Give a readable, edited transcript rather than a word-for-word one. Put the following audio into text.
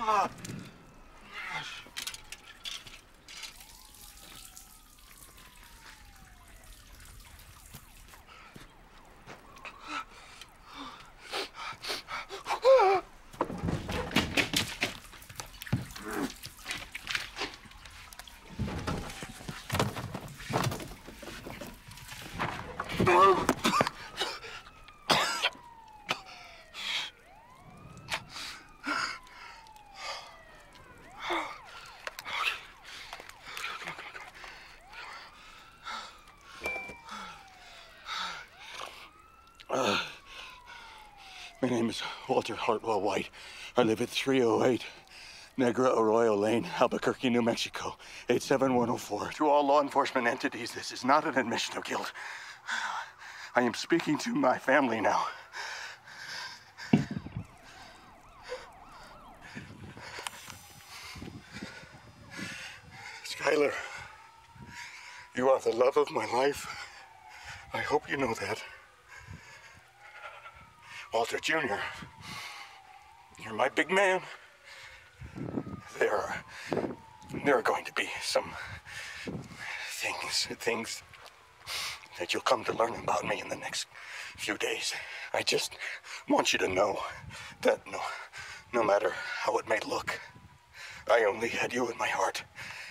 My name is Walter Hartwell White. I live at 308 Negra Arroyo Lane, Albuquerque, New Mexico, 87104. To all law enforcement entities, this is not an admission of guilt. I am speaking to my family now. Skylar, you are the love of my life. I hope you know that. Walter Jr., you're my big man. There are going to be some things that you'll come to learn about me in the next few days. I just want you to know that no matter how it may look, I only had you in my heart,